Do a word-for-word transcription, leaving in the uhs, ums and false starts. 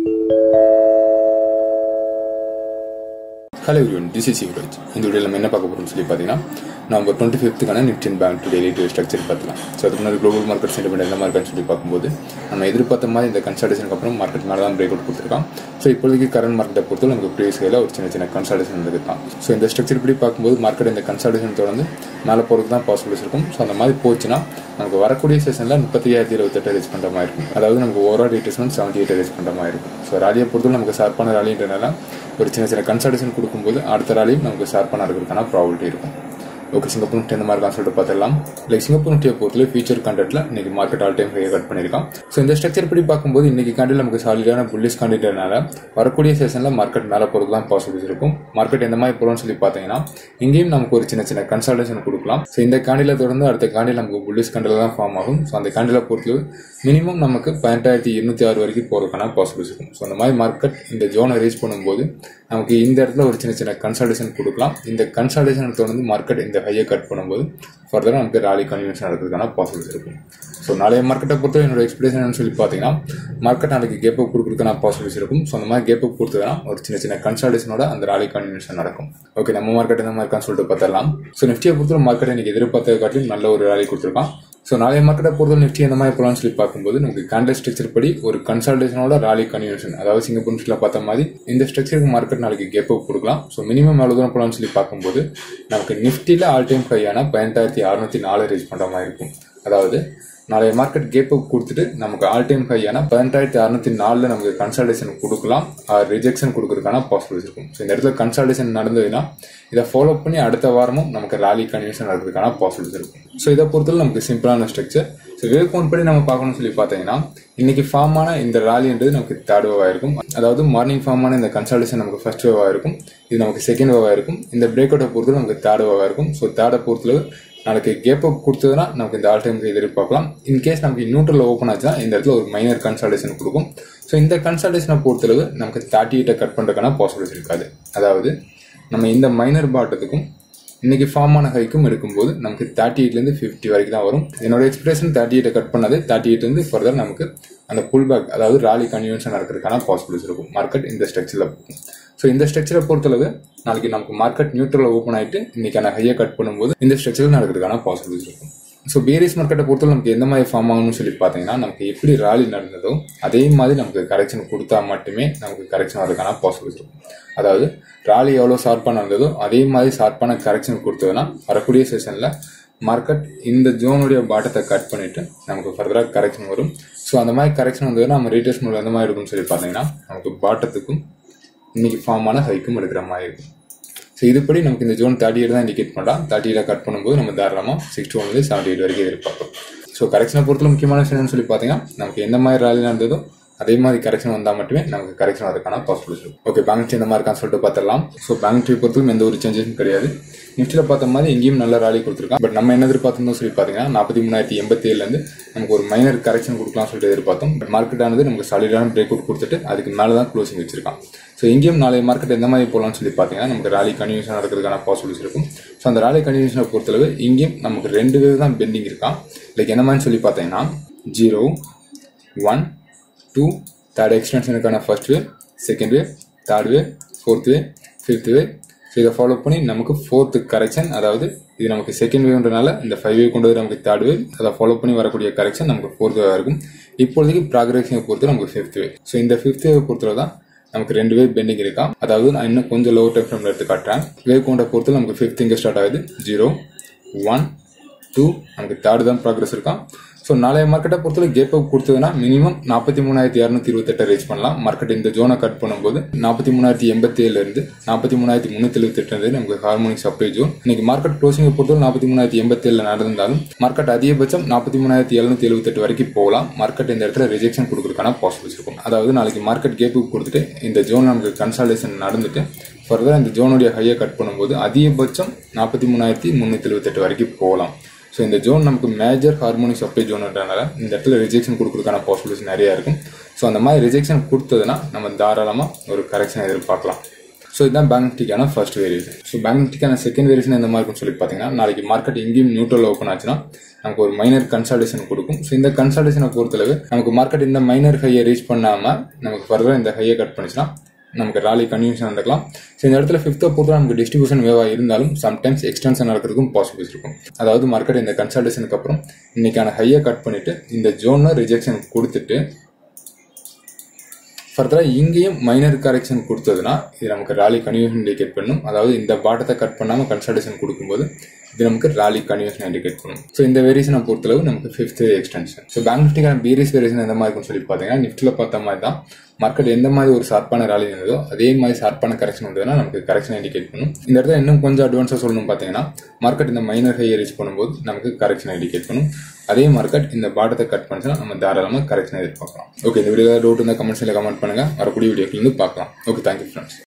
Hello everyone, this is Yuvraj. இந்த வீடியோல நம்ம என்ன பார்க்க போறோம்னு சொல்லி பார்த்தீங்கன்னா நவம்பர் டுவெண்ட்டி ஃபிஃப்த்துக்கான Nifty bank to daily trade structure பார்க்கலாம். ஸோ அதுக்கு முன்னாடி குளோபல் மார்க்கெட் சென்டிமெண்ட் என்ன மாதிரி சொல்லி பார்க்கும்போது நம்ம எதிர்பார்த்த மாதிரி இந்த கன்சல்டேஷனுக்கு அப்புறம் மார்க்கெட் மேலே தான் பிரேக் அவுட் கொடுத்துருக்கான். ஸோ இப்போதைக்கு கரண்ட் மார்க்கெட்டை பொறுத்து நமக்கு ப்ரீவியஸ் கையில் ஒரு சின்ன சின்ன கன்சல்டேஷன் இருந்துருக்கான். ஸோ இந்த ஸ்ட்ரக்சர் இப்படி பார்க்கும்போது மார்க்கெட் இந்த கன்சல்டேஷன் தொடர்ந்து மேலே போகிறதுக்கு தான் பாசிபிலிட்டிஸ் இருக்கும். ஸோ அந்த மாதிரி போச்சுன்னா நமக்கு வரக்கூடிய செஷனில் முப்பத்தி ஐயாயிரத்தி இருபத்தெட்டு ரீச் பண்ணுற மாதிரி இருக்கும். அதாவது நமக்கு overall retracement seventy eight reach பண்ணுற மாதிரி இருக்கும். ஸோ ராலியை பொறுத்தவரை நமக்கு ஷார்ப்பான ராலின்றனால ஒரு சின்ன சின்ன கன்சல்டேஷன் கொடுக்கும்போது அடுத்த ராலியும் நமக்கு ஷார்ப்பான இருக்கிறதுக்கான ப்ராபபிலிட்டி இருக்கும். ஓகே, சிங்கப்பூர் நிஃப்டி இந்த மாதிரி தான் சொல்லிட்டு பார்த்துடலாம். லைக் சிங்கப்பூர் நிஃப்டியை பொறுத்தவரை ஃபியூச்சர் கண்டெக்ட்ல இன்னைக்கு மார்க்கெட் ஆல் டைம் ஹையை கட் பண்ணியிருக்கான். ஸோ இந்த ஸ்ட்ரக்சர் படி பார்க்கும்போது இன்னைக்கு காண்டில் நமக்கு சாலிடான புல்லிஷ் காண்டிட்டனால வரக்கூடிய செஷனில் மார்க்கெட் மேலே போகிறது தான் பாசிபிலிட்டிஸ் இருக்கும். மார்க்கெட் எந்த மாதிரி போகிறோம்னு சொல்லி பார்த்தீங்கன்னா இங்கேயும் நமக்கு ஒரு சின்ன சின்ன கன்சல்டேஷன் கொடுக்கலாம். ஸோ இந்த காண்டில தொடர்ந்து அடுத்த காண்டில் நமக்கு புல்லிஷ் காண்டில் தான் ஃபார்ம் ஆகும். ஸோ அந்த காண்டில பொறுத்தவரை மினிமம் நமக்கு பதினெட்டாயிரத்தி இருநூத்தி ஆறு வரைக்கும் போகிறதுக்கான பாசிபிலிட்டிஸ் இருக்கும். ஸோ அந்த மாதிரி மார்க்கெட் இந்த ஜோனை ரீச் பண்ணும்போது நமக்கு இந்த இடத்துல ஒரு சின்ன சின்ன கன்சல்டேஷன் கொடுக்கலாம். இந்த கன்சல்டேஷன் தொடர்ந்து மார்க்கெட் இந்த ஹையை கட் பண்ணும்போது ஃபர்தராக நமக்கு ராலி கன்வியூஷன் நடக்கிறதுக்கான பாசிபிலிட்டிஸ் இருக்கும். ஸோ நாளைய மார்க்கெட்டை பொறுத்தவரை என்னோட எக்ஸ்பெக்டேஷன் சொல்லி பார்த்தீங்கன்னா மார்க்கெட் நாளைக்கு கேப் அப் கொடுக்குறதுக்கான பாசிபிலிட்டிஸ் இருக்கும். ஸோ அந்த மாதிரி கேப் அப் கொடுத்ததுனா ஒரு சின்ன சின்ன கன்சல்டேஷனோட அந்த ராலி கன்வியூஷன் நடக்கும். ஓகே, நம்ம மார்க்கெட் என்ன மாதிரி இருக்கான்னு சொல்லிட்டு பார்த்துடலாம். ஸோ நிஃப்டியை பொறுத்தவரை மார்க்கெட் இன்னைக்கு எதிர்பார்த்த காட்டிலும் நல்ல ஒரு ராலி கொடுத்துருக்கான். ஸோ நாளைய மார்க்கெட்டை பொறுத்தவரை நிஃப்டி எந்த மாதிரி போகலான்னு சொல்லி பார்க்கும்போது நமக்கு கேண்டல் ஸ்ட்ரக்சர் படி ஒரு கன்சல்டேஷனோட ராலி கன்வியூஷன், அதாவது சிங்கப்பூர் நிஃப்டியில் பார்த்த மாதிரி இந்த ஸ்ட்ரக்சருக்கு மார்க்கெட் நாளைக்கு கேப் அப் கொடுக்கலாம். ஸோ மினிமம் எவ்வளோ தூரம் போகலான்னு சொல்லி பார்க்கும்போது நமக்கு நிஃப்டியில் ஆல் டைம் ஹையான பதினெட்டாயிரத்தி அறுநூத்தி நாலு ரீச் பண்ணுற மாதிரி இருக்கும். அதாவது நாளைய மார்க்கெட் கேப் அப் கொடுத்துட்டு நமக்கு ஆல் டைம் ஹையான பதினெட்டாயிரத்தி அறுநூத்தி நாலுல நமக்கு கன்சல்டேஷன் கொடுக்கலாம், ரிஜெக்ஷன் கொடுக்கறதுக்கான பாசிபிலிட்டிஸ் இருக்கும். ஸோ இந்த இடத்துல கன்சல்டேஷன் நடந்ததுன்னா இதை ஃபாலோ பண்ணி அடுத்த வாரமும் நமக்கு ராலி கன்வியூஷன் நடக்கிறதுக்கான பாசிபிலிட்டிஸ் இருக்கும். ஸோ இதை பொறுத்தவரை நமக்கு சிம்பிளான ஸ்ட்ரக்சர். ஸோ வேவ் கவுண்ட் படி நம்ம பார்க்கணும்னு சொல்லி பார்த்தீங்கன்னா இன்னைக்கு ஃபார்ம் ஆன இந்த ராலின்றது நமக்கு தேர்ட் வேவா இருக்கும். அதாவது மார்னிங் ஃபார்ம் ஆன இந்த கன்சல்டேஷன் நமக்கு ஃபர்ஸ்ட் வேவா இருக்கும், இது நமக்கு செகண்ட் வேவா இருக்கும். இந்த பிரேக் அவுட்டை பொறுத்தவரை நமக்கு தேர்ட் வேவா இருக்கும். ஸோ தேர்டை பொறுத்தளவு நாளைக்கு கேப் அப் கொடுத்ததுன்னா நமக்கு இந்த ஆல் டைம் எதிர்பார்க்கலாம். இன்கேஸ் நமக்கு நியூட்ரல் ஓப்பன் ஆச்சுன்னா இந்த இடத்துல ஒரு மைனர் கன்சல்டேஷன் கொடுக்கும். ஸோ இந்த கன்சல்டேஷனை பொறுத்தளவு நமக்கு தேர்ட்டி எயிட்டை கட் பண்ணுறதுக்கான பாசிபிலிட்டி இருக்காது. அதாவது நம்ம இந்த மைனர் பாட்டத்துக்கும் இன்னைக்கு ஃபார்ம் ஆன ஹைக்கும் எடுக்கும்போது நமக்கு தேர்ட்டி எயிட்லேருந்து ஃபிஃப்டி வரைக்கும் தான் வரும். என்னோட எக்ஸ்பிரேஷன் தேர்ட்டி எயிட்டை கட் பண்ணது தேர்ட்டி எயிட்லேருந்து ஃபர்தர் நமக்கு அந்த புல் பேக், அதாவது ராலி கன்வியூஷன் நடக்கிறதுக்கான பாசிபிலிட்டிஸ் இருக்கும் மார்க்கெட் இந்த ஸ்ட்ரக்சரில். ஸோ இந்த ஸ்ட்ரக்சரை பொறுத்தளவு நாளைக்கு நமக்கு மார்க்கெட் நியூட்ரல் ஓப்பன் ஆகிட்டு இன்னைக்கான ஹையை கட் பண்ணும்போது இந்த ஸ்ட்ரக்சரில் நடக்கிறதுக்கான பாசிபிலிட்டிஸ் இருக்கும். ஸோ பேரிஸ் மார்க்கெட்டை பொறுத்தவரை நமக்கு எந்த மாதிரி ஃபார்ம் ஆகணும்னு சொல்லி பார்த்தீங்கன்னா நமக்கு எப்படி ராலி நடந்ததோ அதே மாதிரி நமக்கு கரெக்ஷன் கொடுத்தா மட்டுமே நமக்கு கரெக்ஷன் வரதுக்கான பாசிபிலிட்டிஸ் இருக்கும். அதாவது ராலி எவ்வளோ ஷார்ப்பாக நடந்ததோ அதே மாதிரி ஷார்ப்பான கரெக்ஷன் கொடுத்ததுன்னா வரக்கூடிய செஷனில் மார்க்கெட் இந்த ஜோனுடைய பாட்டத்தை கட் பண்ணிட்டு நமக்கு ஃபர்தராக கரெக்ஷன் வரும். ஸோ அந்த மாதிரி கரெக்ஷன் வந்ததுன்னா நம்ம ரீட்ரேஸ்மெண்ட் எந்த மாதிரி இருக்கும்னு சொல்லி பார்த்தீங்கன்னா நமக்கு பாட்டத்துக்கும் இன்னைக்கு ஃபார்ம் ஆன ஹைக்கும் எடுக்கிற மாதிரி இருக்கும். ஸோ இதுபடி நமக்கு இந்த ஜோன் தேர்ட்டி எயிட் தான் இண்டிகேட் பண்ணலாம். தேர்ட்டி எயிட் கட் பண்ணும்போது நம்ம தாராளமாக சிக்ஸ்டி ஒன்லேருந்து செவன்டி எயிட் வரைக்கும் எதிர்பார்க்கும். ஸோ கரெக்ஷனை பொறுத்தவரை முக்கியமான விஷயம் சொல்லி பார்த்தீங்கன்னா நமக்கு எந்த மாதிரி ராலி நடந்ததோ அதே மாதிரி கரெக்ஷன் வந்தால் மட்டுமே நமக்கு கரெக்ஷன் வரதுக்கான பாசிபிலிட்டி இருக்கும். ஓகே, பேங்க் நிஃப்டி இந்த மாதிரி இருக்கான்னு சொல்லிட்டு பார்த்துடலாம். ஸோ பேங்க் நிஃப்டி பொறுத்தவரை எந்த ஒரு சேஞ்சஸும் கிடையாது. நிஃப்டியில் பார்த்த மாதிரி எங்கேயும் நல்ல ராலி கொடுத்துருக்கான். பட் நம்ம என்ன எதிர்பார்த்தோம்னு சொல்லி பார்த்தீங்கன்னா நாற்பத்தி மூணாயிரத்தி எண்பத்தி ஏழுலேருந்து நமக்கு ஒரு மைனர் கரெக்ஷன் கொடுக்கலாம் சொல்லிட்டு எதிர்பார்த்தோம். பட் மார்க்கெட் ஆனது நமக்கு சாலிடான பிரேக் அவுட் கொடுத்துட்டு அதுக்கு மேலே தான் க்ளோசிங் வச்சிருக்கான். ஸோ இங்கேயும் நாளைய மார்க்கெட் எந்த மாதிரி போகலாம்னு சொல்லி பார்த்தீங்கன்னா நமக்கு ராலி கன்வியூஷன் நடக்கிறதுக்கான பாசிபிலிட்டிஸ் இருக்கும். ஸோ அந்த ராலி கன்வியூஷனை பொறுத்தளவு இங்கேயும் நமக்கு ரெண்டு வேவ் தான் பெண்டிங் இருக்கான். லைக் என்ன மாதிரி சொல்லி பார்த்தீங்கன்னா ஜீரோ ஒன் டூ தேர்ட் எக்ஸ்டென்ஷனுக்கான first wave, second wave, third wave, fourth wave, fifth wave. So இதை ஃபாலோ பண்ணி நமக்கு ஃபோர்த்து கரெக்ஷன், அதாவது இது நமக்கு செகண்ட் வேவ்ன்றனால இந்த ஃபைவ் வேவ் கொண்டு வந்து நமக்கு தேர்ட் வேவ், அதை ஃபாலோ பண்ணி வரக்கூடிய கரெக்ஷன் நமக்கு ஃபோர்த் வேவாக இருக்கும். இப்போதைக்கு ப்ராக்ரஸினை பொறுத்து நமக்கு ஃபிஃப்த் வேவ். ஸோ இந்த ஃபிஃப்த் வேவ் பொறுத்தவரை தான் நமக்கு ரெண்டு வேவ் பெண்டிங் இருக்கா. அதாவது நான் இன்னும் கொஞ்சம் லோ டைம் ஃப்ரேம்ல எடுத்து காட்டுறேன். வேவ் கவுண்டை பொறுத்து நமக்கு ஃபிஃப்த் இங்கே ஸ்டார்ட் ஆகுது. ஜீரோ ஒன் டூ நமக்கு தேர்ட் தான் ப்ராக்ரஸ் இருக்கான். ஸோ நாளைய மார்க்கெட்டை பொறுத்தவரை கேப் அப் கொடுத்ததுன்னா மினிமம் நாற்பத்தி மூணாயிரத்தி இரநூத்தி இருபத்தெட்டு ரீச் பண்ணலாம். மார்க்கெட் இந்த ஜோனை கட் பண்ணும்போது நாற்பத்தி மூணாயிரத்தி எண்பத்தி ஏழுல இருந்து நாற்பத்தி மூணாயிரத்தி முன்னூத்தி எழுபத்தி எட்டு நமக்கு ஹார்மோனிக் சப்ளை ஜோன். இன்னைக்கு மார்க்கெட் க்ளோசிங்கை பொறுத்தவரை நாற்பத்தி மூணாயிரத்தி எண்பத்தி ஏழுல நடந்தாலும் மார்க்கெட் அதிகபட்சம் நாற்பத்தி மூணாயிரத்தி எழுநூத்தி எழுபத்தி எட்டு வரைக்கும் போகலாம். மார்க்கெட் இந்த இடத்துல ரிஜெக்ஷன் கொடுக்கறதுக்கான பாசிபிலிட்டி இருக்கும். அதாவது நாளைக்கு மார்க்கெட் கேப் அப் கொடுத்துட்டு இந்த ஜோன் நமக்கு கன்சல்டேஷன் நடந்துட்டு ஃபர்தர் இந்த ஜோனுடைய ஹையை கட் பண்ணும்போது அதிகபட்சம் நாற்பத்தி மூணாயிரத்தி முன்னூத்தி எழுபத்தி எட்டு வரைக்கும் போகலாம். ஸோ இந்த ஜோன் நமக்கு மேஜர் ஹார்மோனிக் சப்ளை ஜோன்ன்றனால இந்த இடத்துல ரிஜெக்ஷன் கொடுக்கறதுக்கான பாசிபிலிட்டிஸ் நிறைய இருக்கும். ஸோ அந்த மாதிரி ரிஜெக்ஷன் கொடுத்ததுன்னா நம்ம தாராளமாக ஒரு கரெக்ஷன் எதிர்பார்க்கலாம். ஸோ இதுதான் பேங்க் நிஃப்டிக்கான ஃபர்ஸ்ட் வேரியேஷன். ஸோ பேங்க் நிஃப்டிக்கான செகண்ட் வேரியேஷன் எந்த மாதிரி இருக்குன்னு சொல்லி பார்த்தீங்கன்னா, நாளைக்கு மார்க்கெட் எங்கேயும் நியூட்ரல் ஓப்பன் ஆச்சுன்னா நமக்கு ஒரு மைனர் கன்சால்டேஷன் கொடுக்கும். ஸோ இந்த கன்சால்டேஷனை பொறுத்தளவு நமக்கு மார்க்கெட் இந்த மைனர் ஹையை ரீச் பண்ணாமல் நமக்கு ஃபர்தராக இந்த ஹையை கட் பண்ணிச்சுன்னா நமக்கு ராலி கன்வியூஷன் நடக்கலாம். ஸோ இந்த இடத்துல ஃபிஃப்த்தை போட்டு நமக்கு டிஸ்ட்ரிபியூஷன் வேவா இருந்தாலும் சம்டைம்ஸ் எக்ஸ்டென்ஷன் நடக்கிறதுக்கும் பாசிபிலிட்டிஸ் இருக்கும். அதாவது மார்க்கெட் இந்த கன்சால்டேஷனுக்கு அப்புறம் இன்னைக்கான ஹையை கட் பண்ணிட்டு இந்த ஜோனை ரிஜெக்ஷன் கொடுத்துட்டு ஃபர்தராக இங்கேயும் மைனர் கரெக்ஷன் கொடுத்ததுன்னா இது நமக்கு ராலி கன்வியூஷன் இண்டிகேட் பண்ணும். அதாவது இந்த பாட்டத்தை கட் பண்ணாமல் கன்சல்டேஷன் கொடுக்கும்போது இது நமக்கு ராலி கன்வியூஷன் இண்டிகேட் பண்ணும். ஸோ இந்த வேரியேஷனை பொறுத்தளவு நமக்கு ஃபிஃப்த் எக்ஸ்டென்ஷன். ஸோ பேங்க் நிஃப்டிக்கான பீரிஸ் வேரியேஷன் எந்த மாதிரி இருக்குன்னு சொல்லி பார்த்தீங்கன்னா, நிஃப்டியில் பார்த்த மாதிரி தான் மார்க்கெட் எந்த மாதிரி ஒரு ஷார்ப்பான ராலி இருந்ததோ அதே மாதிரி ஷார்ப்பான கரெக்ஷன் வந்ததுன்னா நமக்கு கரெக்ஷன் இண்டிகேட் பண்ணும். இந்த இடத்துல இன்னும் கொஞ்சம் அட்வான்ஸாக சொல்லணும் பார்த்தீங்கன்னா, மார்க்கெட் இந்த மைனர் ஹையை ரீச் பண்ணும்போது நமக்கு கரெக்ஷன் இண்டிகேட் பண்ணும். அதே மார்க்கெட் இந்த பாட்டத்தை கட் பண்ணிச்சுன்னா நம்ம தாராளமாக கரெக்ஷன் எதிர்பார்க்கலாம். ஓகே, இந்த வீடியோ டவுட் இருந்தால் கமெண்ட்ஸில் கமெண்ட் பண்ணுங்க. வரக்கூடிய வீடியோக்கு பார்க்கலாம். Okay, thank you friends.